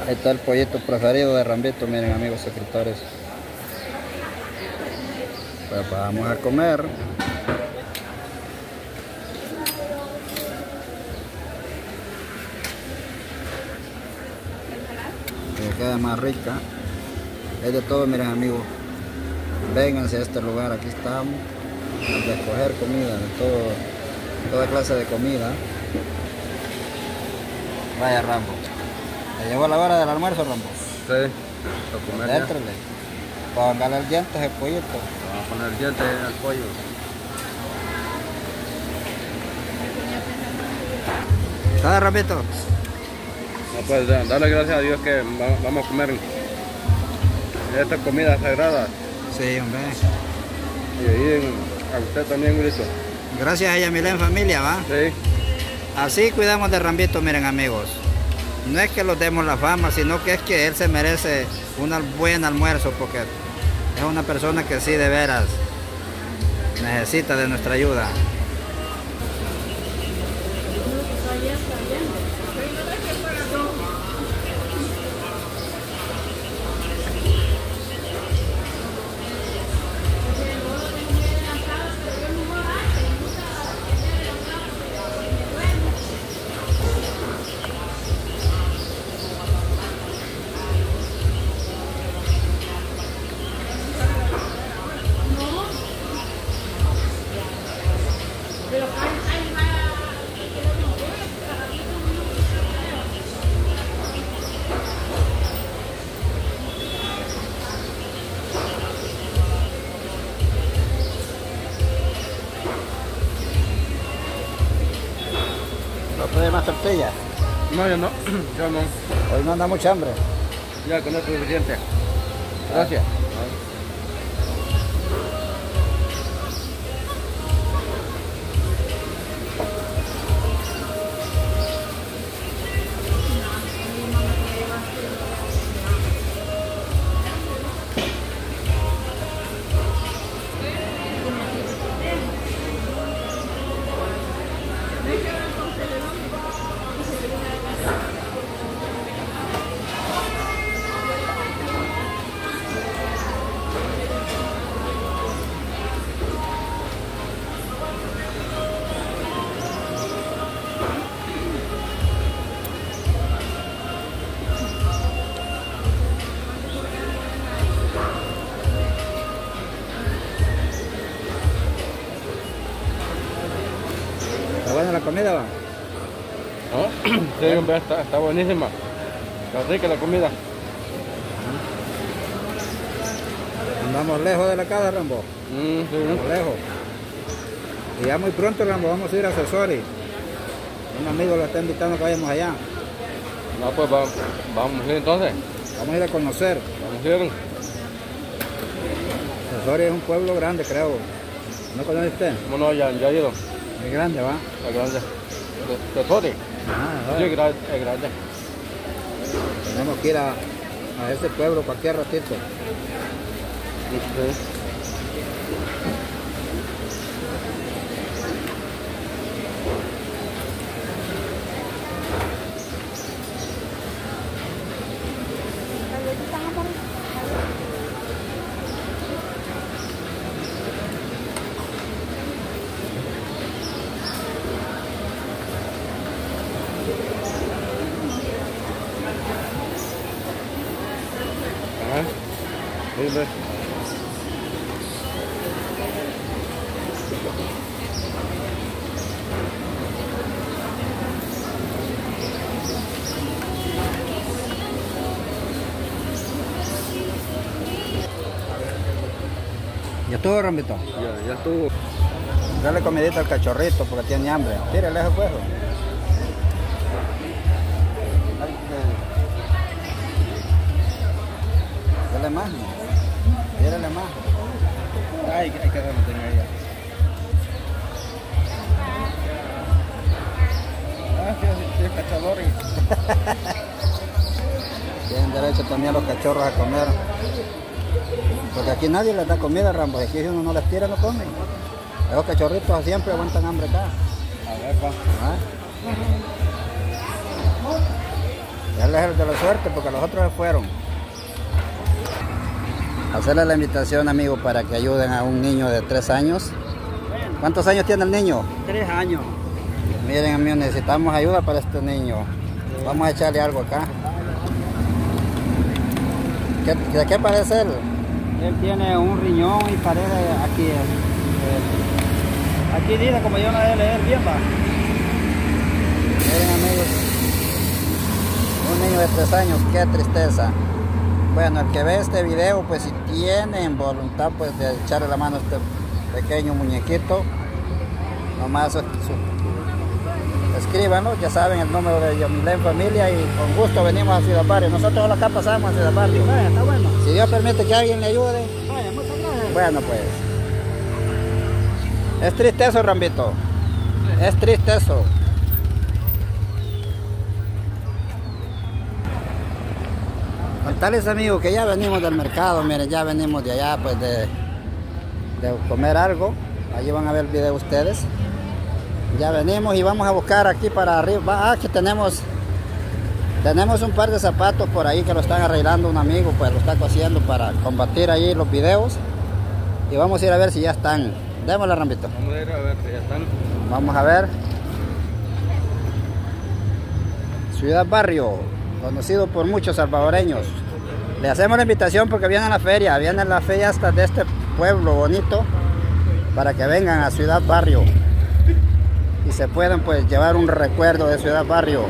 Ahí está el pollito preferido de Rambito, miren amigos suscriptores. Pues vamos a comer. Que queda más rica. Es de todo, miren amigos. Vénganse a este lugar, aquí estamos. A escoger comida, de todo, toda clase de comida. Vaya Rambo. ¿Te llegó la hora del almuerzo, Rambo? Sí, a comer ya. Déntrale. Póngale el diente ese pollito. Vamos a poner el diente al pollo. ¿Sabes, Rambito? No, pues darle gracias a Dios que vamos a comer esta comida sagrada. Sí, hombre. Y ahí a usted también, Wilson. Gracias a Yamilén familia, ¿va? Sí. Así cuidamos de Rambito, miren amigos. No es que los demos la fama, sino que es que él se merece un buen almuerzo, porque es una persona que sí de veras necesita de nuestra ayuda. ¿No puede más tortilla? No, yo no. Yo no. Hoy no anda mucha hambre. Ya con esto es suficiente. Gracias. ¿Está buena la comida, va? ¿No? Sí, hombre, está buenísima. Está rica la comida. Andamos lejos de la casa, Rambo. Sí, Andamos lejos. Y ya muy pronto, Rambo, vamos a ir a Sesori. Un amigo lo está invitando que vayamos allá. No, pues vamos a ir entonces. Vamos a ir a conocer. Vamos a ir. Sesori es un pueblo grande, creo. ¿No conoce usted? Bueno, ya he ido. Es grande, ¿va? Es grande. Tesori. Ah, Sí, es grande. tenemos que ir a ese pueblo cualquier ratito. Sí. Ajá. Sí, ves. ¿Ya estuvo, Rambito? Ya estuvo. Dale comidita al cachorrito porque tiene hambre. Tírale ese huevo. Dale más. Tírale más. Ay, hay que darle tenga ella. Sí, es cachador. Tienen derecho también los cachorros a comer. Porque aquí nadie les da comida, Rambo. Aquí si uno no les tira, no comen. Esos cachorritos siempre aguantan hambre acá. A ver, va. ¿Ah? Él es el de la suerte porque los otros se fueron. Hacerle la invitación, amigo, para que ayuden a un niño de 3 años. ¿Cuántos años tiene el niño? 3 años. Miren, amigos, necesitamos ayuda para este niño. Vamos a echarle algo acá. ¿De qué parece él? Él tiene un riñón y parece aquí. Aquí dice, como yo no sé leer bien, va. Miren, amigos, un niño de 3 años, qué tristeza. Bueno, el que ve este video, pues si tienen voluntad pues de echarle la mano a este pequeño muñequito, nomás escríbanlo, ya saben el número de Yomilén Familia, y con gusto venimos a Ciudad Barrio. Nosotros acá pasamos a Ciudad Barrio. Vaya, está bueno. Si Dios permite que alguien le ayude. Vaya, muchas gracias. Bueno, pues. Es triste eso, Rambito. Es triste eso. Contarles, amigos, que ya venimos del mercado. Miren, ya venimos de allá, pues de comer algo. Allí van a ver el video ustedes. Ya venimos y vamos a buscar aquí para arriba. Que tenemos un par de zapatos por ahí que lo están arreglando un amigo, pues lo está cosiendo para combatir ahí los videos. Y vamos a ir a ver si ya están. Démosle, Rambito. Vamos a ir a ver si ya están. Vamos a ver. Ciudad Barrio, conocido por muchos salvadoreños. Le hacemos la invitación porque viene la feria hasta de este pueblo bonito, para que vengan a Ciudad Barrio y se puedan pues llevar un recuerdo de Ciudad Barrio.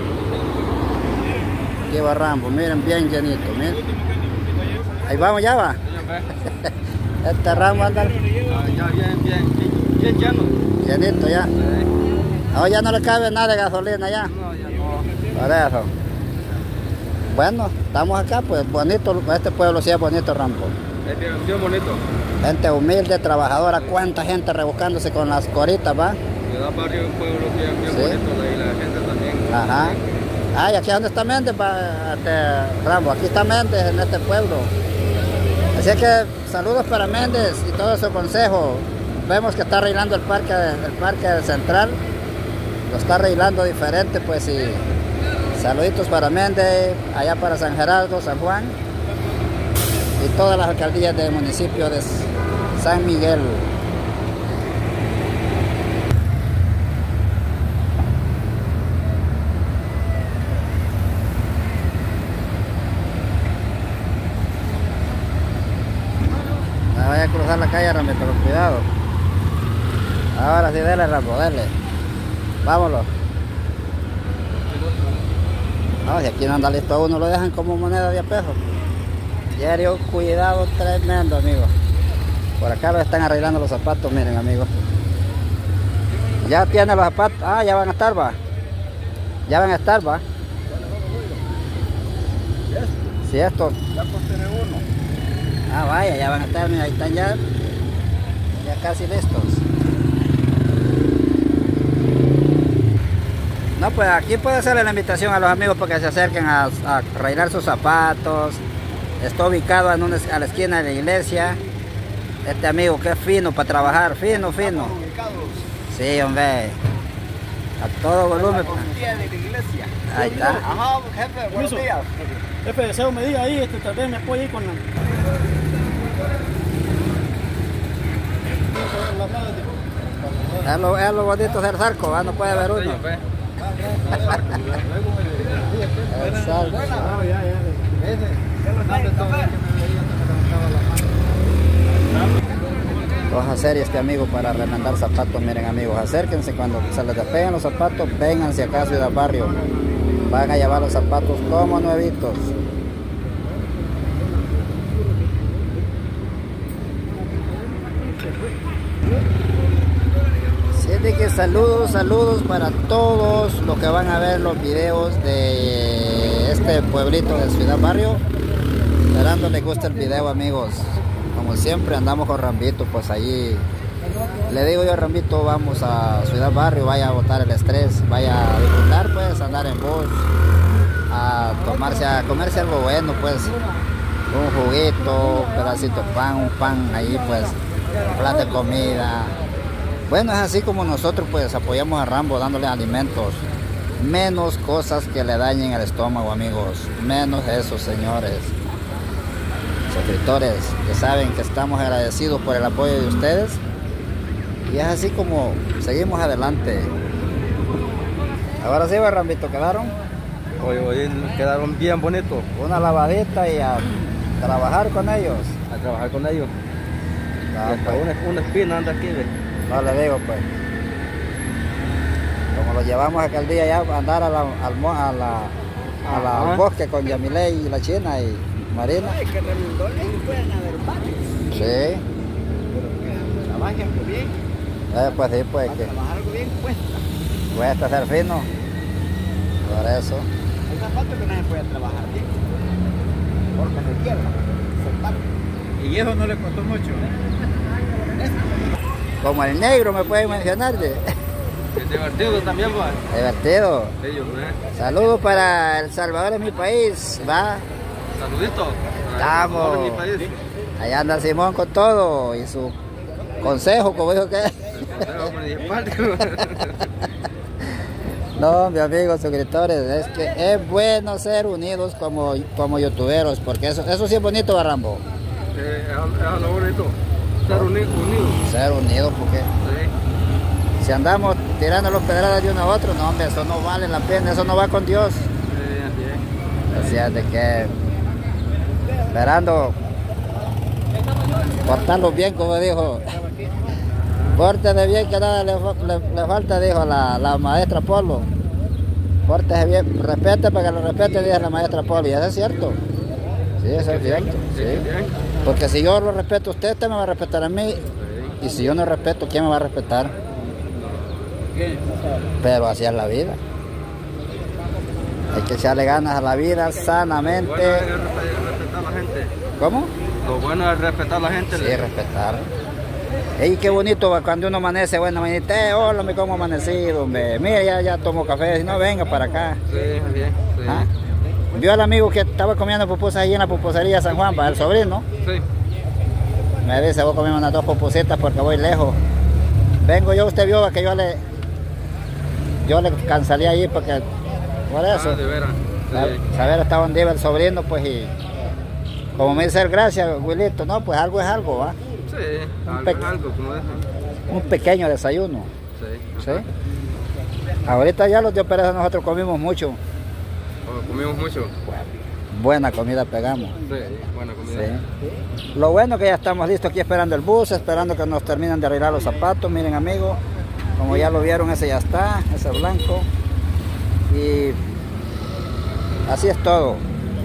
Aquí va Rambo, miren, bien llenito, miren. Ahí vamos, ya va. Este Rambo anda Ya bien lleno. llenito ya. Ahora ya no le cabe nada de gasolina ya. No, ya no. Por eso. Bueno, estamos acá, pues bonito, este pueblo sí es bonito, Rambo. Es bien bonito. Gente humilde, trabajadora, cuánta gente rebuscándose con las coritas, ¿va? Ciudad Barrio es un pueblo bien Sí. bonito, y la gente también. Ajá. Ay, aquí donde está Méndez, Rambo, aquí está Méndez en este pueblo. Así que saludos para Méndez y todo su consejo. Vemos que está arreglando el parque central. Lo está arreglando diferente, pues, y saluditos para Méndez, allá para San Gerardo, San Juan y todas las alcaldías del municipio de San Miguel. No vaya a cruzar la calle, Ramito, con cuidado. Ahora sí, dele, Rambo, dele. Vámonos. No, si aquí no anda listo uno, lo dejan como moneda de pesos. Diario, cuidado tremendo, amigos. Por acá lo están arreglando los zapatos, miren, amigos. Ya tiene los zapatos. Ah, ya van a estar, va. Ya van a estar, va. Si esto. Ya pues tiene uno. Ah, vaya, ya van a estar, mira, ahí están ya casi listos. No, pues aquí puede hacerle la invitación a los amigos para que se acerquen a arreglar sus zapatos. Está ubicado a la esquina de la iglesia. Este amigo que es fino para trabajar, fino. Sí, hombre. A todo volumen. Ahí está. Ajá, jefe, buenos días. Jefe, deseo me diga ahí, tal vez me apoye ahí con la... Es lo bonito ser zarco, no puede ver uno. El zarco. Vamos a hacer este amigo para remendar zapatos. Miren, amigos, acérquense cuando se les despegan los zapatos, vénganse acá a Ciudad Barrio. Van a llevar los zapatos como nuevitos. Así que saludos para todos los que van a ver los videos de este pueblito de Ciudad Barrio. Esperando les guste el video, amigos. Como siempre andamos con Rambito, pues allí le digo yo a Rambito, vamos a Ciudad Barrio, vaya a botar el estrés, vaya a disfrutar, pues andar en bus, a comerse algo bueno, pues un juguito, un pedacito de pan, un pan ahí, pues un plato de comida. Bueno, es así como nosotros pues apoyamos a Rambo dándole alimentos. menos cosas que le dañen el estómago, amigos. Menos eso, señores. Suscriptores, que saben que estamos agradecidos por el apoyo de ustedes. Y es así como seguimos adelante. Ahora sí, Rambito, ¿quedaron? Hoy quedaron bien bonitos. Una lavadita y a trabajar con ellos. A trabajar con ellos. Ah, y hasta pues. una espina anda aquí, ve. No le digo, pues. Como lo llevamos aquel día ya a andar al bosque con Yamile y la China y Marina. Ay, que remundones pueden haber varios. Sí. Pero que trabaje algo bien. Pues sí, pues Para que trabajar algo bien cuesta ser fino. Por eso. Hay zapatos que no se puede trabajar bien. Porque requiere soltar. Y eso no le costó mucho. Como el negro me pueden mencionar. Es divertido también, va. Divertido. Ellos, ¿eh? Saludos para El Salvador, en mi país. Va. Saluditos. Estamos. En mi país. Allá anda Simón con todo y su consejo, como dijo que. No, mi amigos suscriptores, es que es bueno ser unidos como youtuberos, porque eso sí es bonito, Barrambo. Es lo bonito. Ser unidos. Ser unidos, porque Sí. si andamos tirando los pedradas de uno a otro, no, hombre, eso no vale la pena, eso no va con Dios. Así es. Así es de que esperando portarlos bien, como dijo. Pórtese bien, que nada le falta, dijo la maestra Polo. Pórtese bien, respete para que lo respete, dijo la maestra Polo. Y eso es cierto. Sí, eso es cierto. Sí. Porque si yo lo respeto a usted me va a respetar a mí. Y si yo no respeto, ¿quién me va a respetar? Pero así es la vida. Hay que echarle ganas a la vida sanamente. Lo bueno es respetar a la gente. ¿Cómo? Lo bueno es respetar a la gente. Sí, respetar. Ey, qué bonito va cuando uno amanece, bueno, manita, hola, me como amanecido, hombre. Mira, ya tomo café, si no, venga para acá. Sí, bien. Sí. ¿Ah? Vio al amigo que estaba comiendo pupusas ahí en la pupusería San Juan, el sobrino. Sí. Me dice, voy a comer unas 2 pupusitas porque voy lejos. Vengo yo, usted vio que yo le cancelé ahí porque, por eso. De veras. Sí. Saber hasta dónde iba el sobrino, pues, y como me dice, gracias, Wilito, no, pues algo es algo, ¿va? Sí, algo como eso. Un pequeño desayuno. Sí. ¿Sí? Ahorita ya los de Pereza nosotros comimos mucho. Comimos mucho. Buena comida pegamos. Sí, buena comida. Sí. Lo bueno que ya estamos listos aquí esperando el bus, esperando que nos terminen de arreglar los zapatos. Miren, amigos, como ya lo vieron, ese ya está, ese blanco. Y así es todo.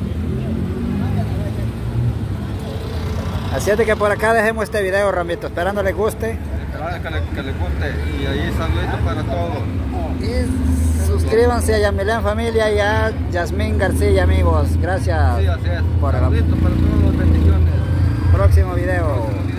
Así es de que por acá dejemos este video, Rambito, esperando les guste. Que les guste. Y ahí saluditos para todos. Y suscríbanse a Yamilén Familia y a Yasmín García, amigos. Gracias. Sí, así es. Por el Saluditos para todos. Bendiciones. próximo video.